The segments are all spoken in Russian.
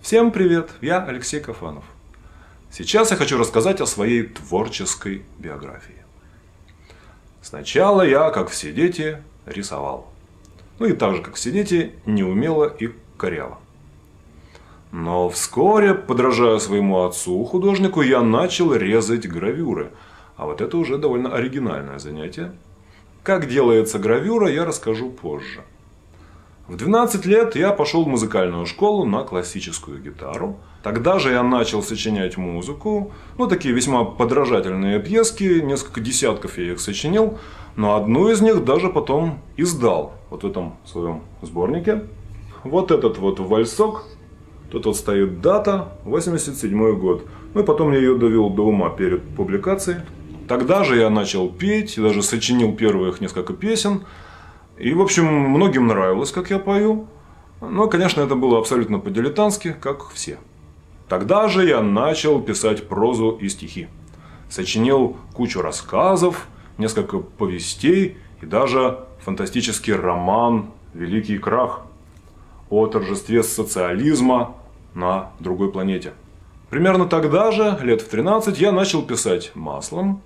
Всем привет, я Алексей Кафанов. Сейчас я хочу рассказать о своей творческой биографии. Сначала я, как все дети, рисовал. Ну и так же, как все дети, неумело и коряво. Но вскоре, подражая своему отцу, художнику, я начал резать гравюры. А вот это уже довольно оригинальное занятие. Как делается гравюра, я расскажу позже. В 12 лет я пошел в музыкальную школу на классическую гитару. Тогда же я начал сочинять музыку. Ну, такие весьма подражательные пьески, несколько десятков я их сочинил. Но одну из них даже потом издал. Вот в этом своем сборнике. Вот этот вот вальсок. Тут вот стоит дата, 87 год. Ну и потом я ее довел до ума перед публикацией. Тогда же я начал петь, даже сочинил первых несколько песен. И, в общем, многим нравилось, как я пою. Но, конечно, это было абсолютно по-дилетантски, как все. Тогда же я начал писать прозу и стихи. Сочинил кучу рассказов, несколько повестей и даже фантастический роман «Великий крах» о торжестве социализма на другой планете. Примерно тогда же, лет в 13, я начал писать маслом.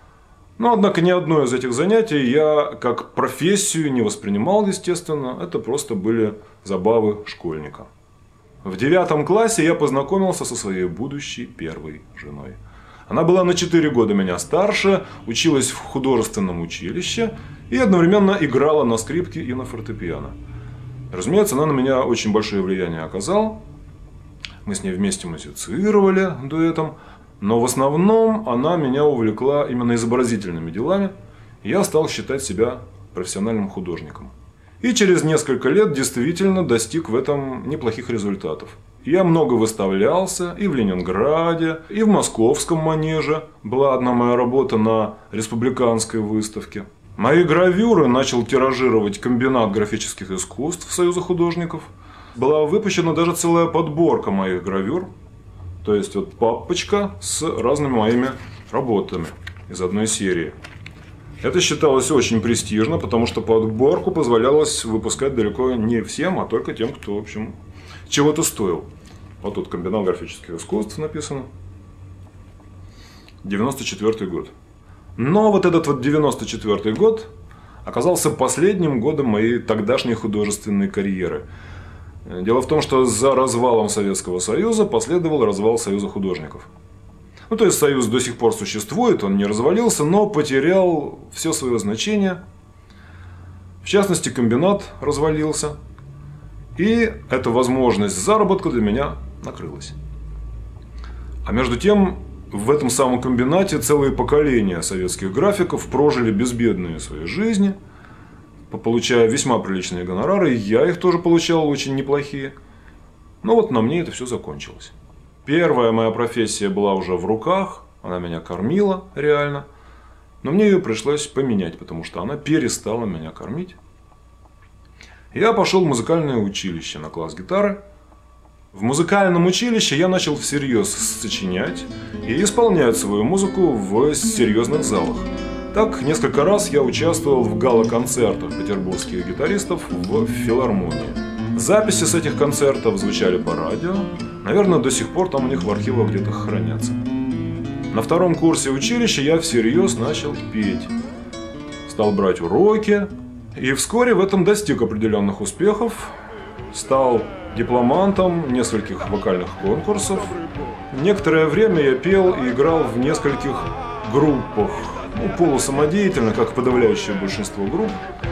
Но, однако, ни одно из этих занятий я как профессию не воспринимал, естественно. Это просто были забавы школьника. В 9 классе я познакомился со своей будущей первой женой. Она была на 4 года меня старше, училась в художественном училище и одновременно играла на скрипке и на фортепиано. Разумеется, она на меня очень большое влияние оказала. Мы с ней вместе музицировали дуэтом. Но в основном она меня увлекла именно изобразительными делами. И я стал считать себя профессиональным художником. И через несколько лет действительно достиг в этом неплохих результатов. Я много выставлялся и в Ленинграде, и в Московском манеже. Была одна моя работа на республиканской выставке. Мои гравюры начал тиражировать комбинат графических искусств Союза художников. Была выпущена даже целая подборка моих гравюр. То есть вот папочка с разными моими работами из одной серии. Это считалось очень престижно, потому что подборку позволялось выпускать далеко не всем, а только тем, кто, в общем, чего-то стоил. Вот тут комбинат графических искусств написано. 94 год. Но вот этот вот 94 год оказался последним годом моей тогдашней художественной карьеры. Дело в том, что за развалом Советского Союза последовал развал Союза художников. Ну, то есть Союз до сих пор существует, он не развалился, но потерял все свое значение. В частности, комбинат развалился. И эта возможность заработка для меня накрылась. А между тем, в этом самом комбинате целые поколения советских графиков прожили безбедные свои жизни, получая весьма приличные гонорары, я их тоже получал очень неплохие. Но вот на мне это все закончилось. Первая моя профессия была уже в руках, она меня кормила реально, но мне ее пришлось поменять, потому что она перестала меня кормить. Я пошел в музыкальное училище на класс гитары. В музыкальном училище я начал всерьез сочинять и исполнять свою музыку в серьезных залах. Так, несколько раз я участвовал в гала-концертах петербургских гитаристов в филармонии. Записи с этих концертов звучали по радио. Наверное, до сих пор там у них в архивах где-то хранятся. На 2 курсе училища я всерьез начал петь. Стал брать уроки. И вскоре в этом достиг определенных успехов. Стал дипломантом нескольких вокальных конкурсов. Некоторое время я пел и играл в нескольких группах. Ну, полусамодеятельно, как подавляющее большинство групп.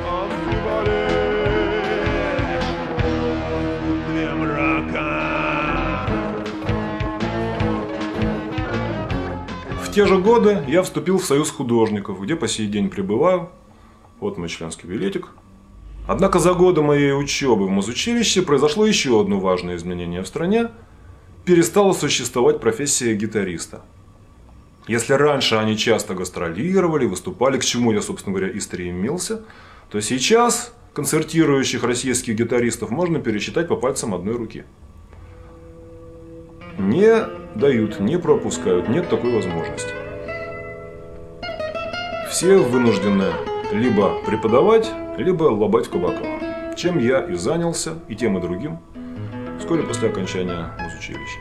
В те же годы я вступил в Союз художников, где по сей день пребываю. Вот мой членский билетик. Однако за годы моей учебы в музучилище произошло еще одно важное изменение в стране. Перестала существовать профессия гитариста. Если раньше они часто гастролировали, выступали, к чему я, собственно говоря, и стремился, то сейчас концертирующих российских гитаристов можно пересчитать по пальцам одной руки. Не дают, не пропускают, нет такой возможности. Все вынуждены либо преподавать, либо лобать в кабаках. Чем я и занялся, и тем, и другим, вскоре после окончания музучилища. училища.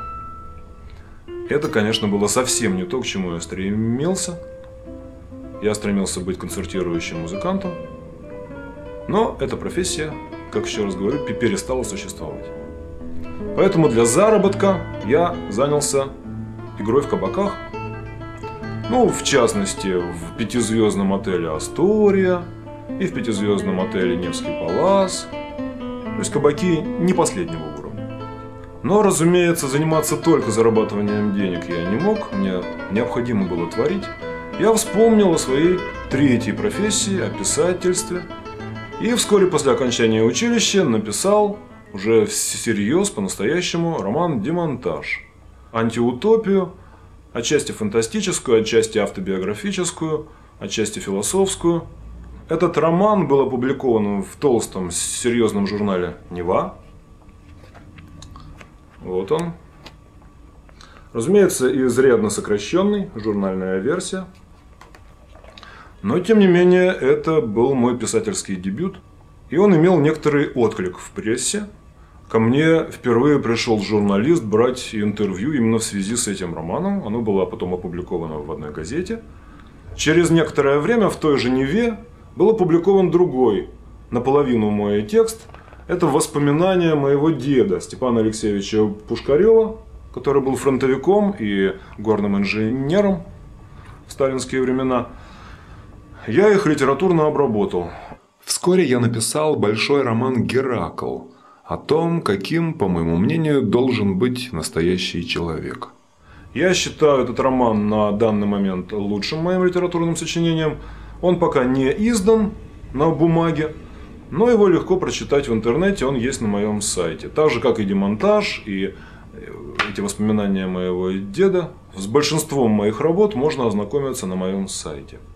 Это, конечно, было совсем не то, к чему я стремился. Я стремился быть концертирующим музыкантом. Но эта профессия, как еще раз говорю, перестала существовать. Поэтому для заработка я занялся игрой в кабаках. Ну, в частности, в пятизвездном отеле «Астория» и в пятизвездном отеле «Невский палас». То есть кабаки не последнего уровня. Но, разумеется, заниматься только зарабатыванием денег я не мог. Мне необходимо было творить. Я вспомнил о своей третьей профессии, о писательстве. И вскоре после окончания училища написал уже всерьез, по-настоящему, роман «Демонтаж». Антиутопию, отчасти фантастическую, отчасти автобиографическую, отчасти философскую. Этот роман был опубликован в толстом, серьезном журнале «Нева». Вот он. Разумеется, изрядно сокращенный, журнальная версия. Но, тем не менее, это был мой писательский дебют. И он имел некоторый отклик в прессе. Ко мне впервые пришел журналист брать интервью именно в связи с этим романом. Оно было потом опубликовано в одной газете. Через некоторое время в той же «Неве» был опубликован другой, наполовину мой текст. Это воспоминания моего деда Степана Алексеевича Пушкарева, который был фронтовиком и горным инженером в сталинские времена. Я их литературно обработал. Вскоре я написал большой роман «Геракл» о том, каким, по моему мнению, должен быть настоящий человек. Я считаю этот роман на данный момент лучшим моим литературным сочинением. Он пока не издан на бумаге, но его легко прочитать в интернете, он есть на моем сайте. Так же, как и «Демонтаж», и эти воспоминания моего деда. С большинством моих работ можно ознакомиться на моем сайте.